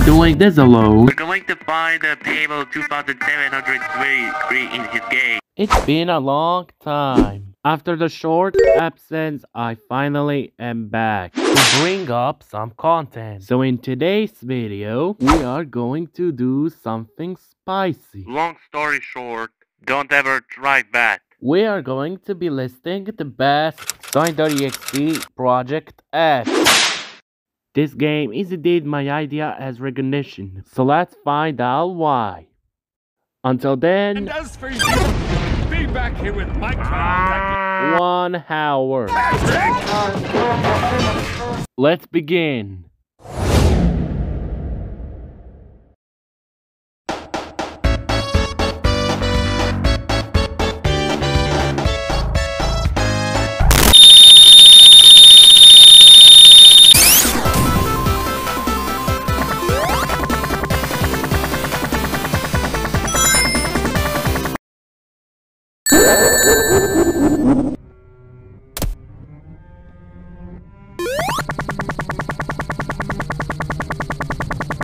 doing this alone. We're going to find the table 2703 in his game. It's been a long time. After the short absence, I finally am back to bring up some content. So in today's video, we are going to do something spicy. Long story short, don't ever try that. We are going to be listing the best Sonic.EXE Project X. This game is indeed my idea as recognition, so let's find out why. Until then, And as for you, be back here with my child. 1 hour. Let's begin.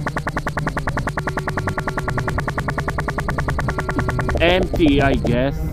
Empty, I guess.